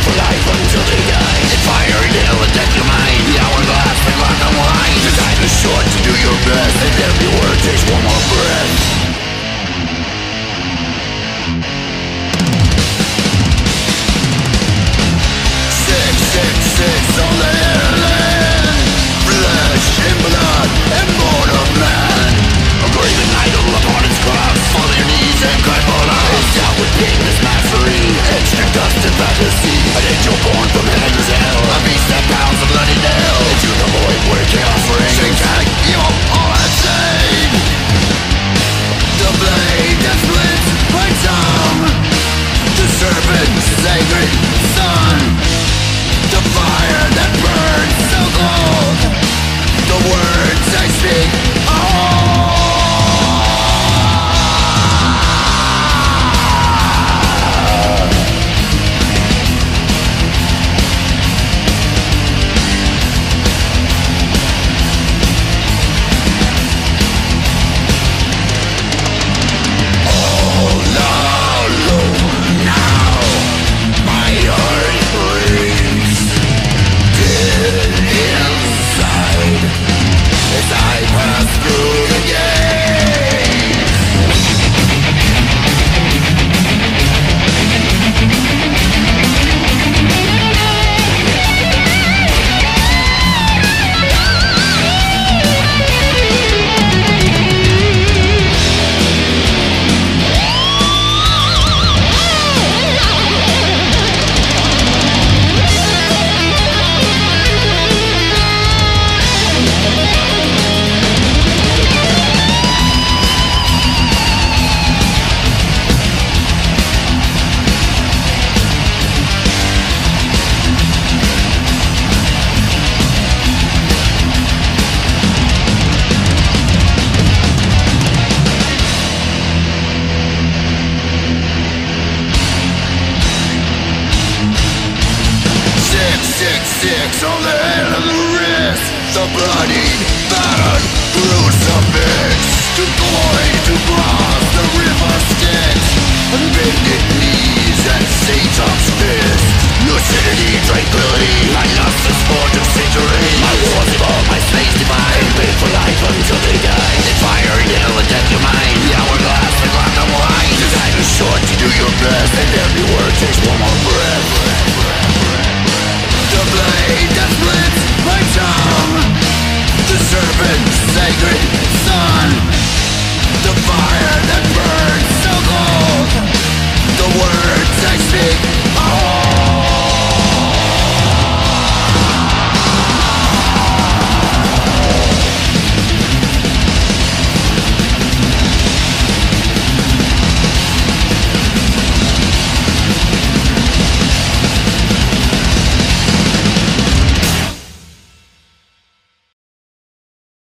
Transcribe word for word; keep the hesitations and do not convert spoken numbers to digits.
for life until they die. In fire and hell and death your mind. The hourglass and black and white. The time is short to do your best, and every word takes one more breath. Six, six, six on the land. Flesh and blood and born of man. A graven idol upon its cross. Fall on your knees and cry for love. It's down with painless mastery. Extra dust and fantasy. An angel born from heaven's hell. A beast that pounds a bloody nail into the void where chaos reigns. Satanic evil all insane. The blade that splits my tongue. The serpent's sacred sun. The fire that burns so cold. The words I speak are six on the head of the wrist. The bloodied, battered crucifix. To void, to cross the river Styx. On bended knees and Satan's fist. Lucidity, tranquility, I lost the sport of centuries. My wars evolve, my slaves divide. Live for life until they die. In fire and hell and death your mind. The hourglass and black and white. The time is short to do your best, and every word takes one more breath. The blade that splits my tongue. The serpent's sacred